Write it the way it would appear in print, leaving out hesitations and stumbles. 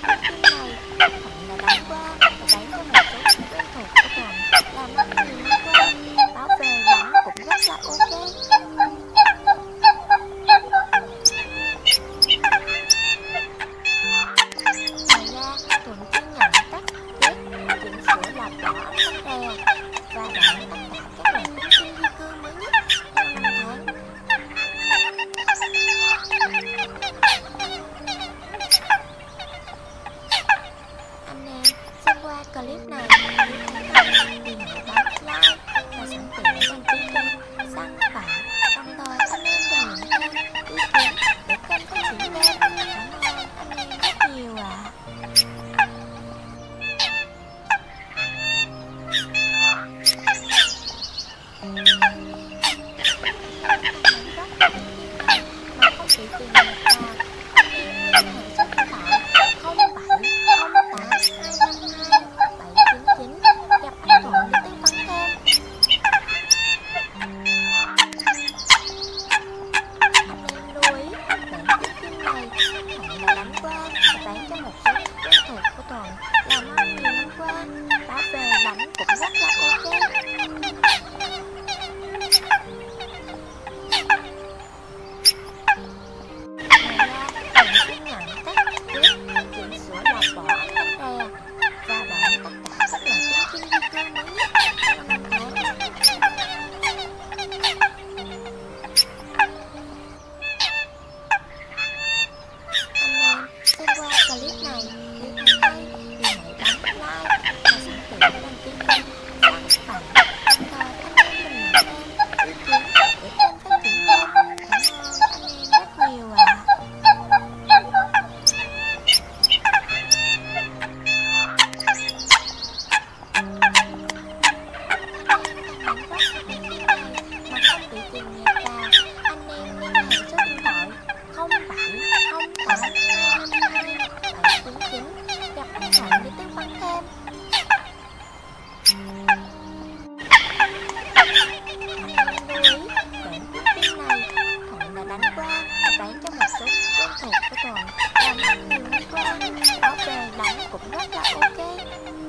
tiếp phim này, Thuận đã đánh qua và bán cho một số khách quen thuộc của Thuận làm ăn nhiều năm qua. Báo về đánh cũng rất là ok. Ngoài ra, Thuận chuyên nhận cắt, ghép, chỉnh sửa lọc vỏ ốc tách rè và bán tất cả các loại tính sinh di cư mới nhất theo năm tháng. Anh em xem qua clip này nếu thấy hay thì hãy bấm like và sẵn tiện đăng ký kênh săn bạn, đồng thời anh em bình luận thêm ý kiến để kênh phát triển lên. Cảm ơn anh em rất nhiều ạ. Mà không bị tiền nhập vào, anh em liên hệ số điện thoại 0708 252 799 gặp anh Thuận để tư vấn thêm. Anh em lưu ý, bản tiếp phim này Thuận đã đánh qua và bán cho một số khách quen thuộc của Thuận làm ăn nhiều năm qua. Báo về đánh cũng rất là ok. Ngoài ra, Thuận chuyên nhận cắt, ghép, chỉnh sửa lọc vỏ ốc tách rè và bán tất cả các loại tính sinh di cư mới nhất theo năm tháng. Anh em xem qua clip này nếu thấy hay thì hãy bấm like và sẵn tiện đăng ký kênh săn bạn, đồng thời anh em bình luận thêm ý kiến để kênh phát triển lên. Cảm ơn anh em rất nhiều ạ. Anh em đang đánh rất tiếp phim này mà không bị tiền nhập vào, anh em liên hệ số điện thoại 0708 252 799 gặp anh Thuận để tư vấn thêm. Anh em lưu ý, bản tiếp phim này Thuận đã đánh qua và bán cho một số khách quen thuộc của Thuận làm ăn nhiều năm qua. Báo về đánh cũng rất là ok.